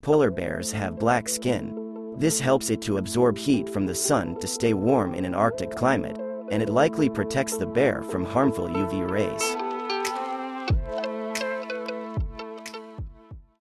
Polar bears have black skin. This helps it to absorb heat from the sun to stay warm in an Arctic climate, and it likely protects the bear from harmful UV rays.